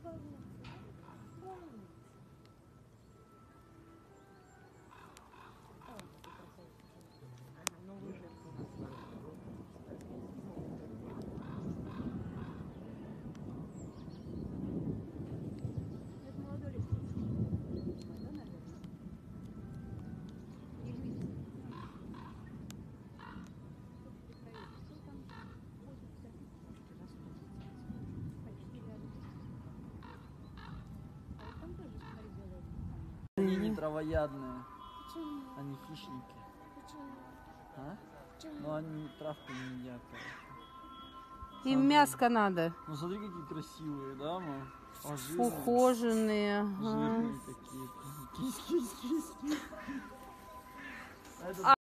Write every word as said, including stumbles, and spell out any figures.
Они не травоядные. Почему? Они хищники. Почему? А? Почему? Но они травку не едят, короче. Им мяско надо. Ну смотри, какие красивые, да, мам? О, жирные. Ухоженные. Ага. Жирные такие. Кись-кись-кись.